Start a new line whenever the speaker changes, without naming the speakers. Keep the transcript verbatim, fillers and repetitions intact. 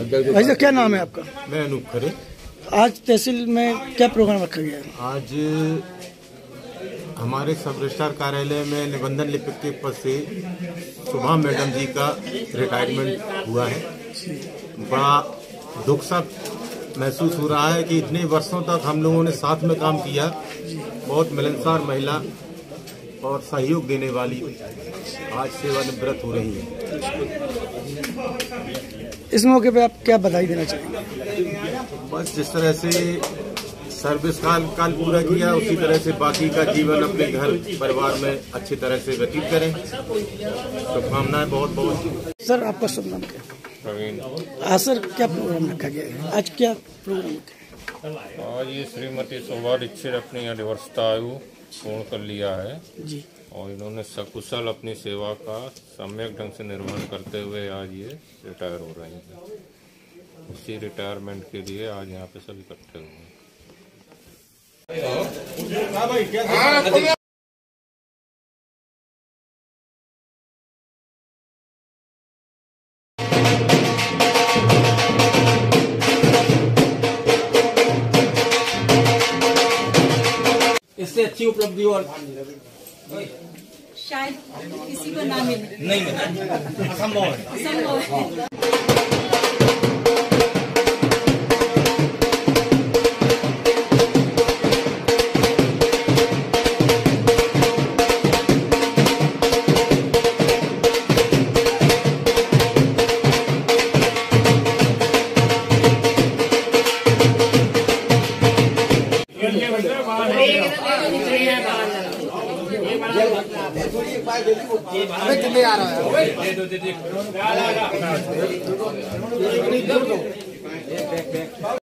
भाई साहब क्या नाम है आपका?
मैं अनूप खरे।
आज तहसील में क्या प्रोग्राम रखा गया है?
आज हमारे सब रजिस्ट्रार कार्यालय में निबंधन लिपिक के पद से सुभा मैडम जी का रिटायरमेंट हुआ है। बड़ा दुख सा महसूस हो रहा है कि इतने वर्षों तक हम लोगों ने साथ में काम किया। बहुत मिलनसार महिला और सहयोग देने वाली आज सेवानिवृत्त हो रही है।
इस मौके पे आप क्या बधाई देना चाहेंगे?
बस जिस तरह से सर्विस काल काल पूरा किया उसी तरह से बाकी का जीवन अपने घर परिवार में अच्छी तरह से व्यतीत करें। शुभकामनाएं बहुत बहुत।
सर आपका शुभ नाम क्या?
प्रवीण।
आज सर क्या प्रोग्राम रखा गया है? आज क्या प्रोग्राम रखा?
आज ये श्रीमती शोभा दीक्षित अपनी अध्यवस्था आयु पूर्ण कर लिया है
जी,
और इन्होंने सकुशल अपनी सेवा का सम्यक ढंग से निर्वहन करते हुए आज ये रिटायर हो रहे हैं। उसी रिटायरमेंट के लिए आज यहाँ पे सब इकट्ठे हुए हैं।
इससे अच्छी उपलब्धि और
शायद किसी को ना मिले।
नहीं मिला, असंभव है।
असंभव है।
कितने आ रहा है?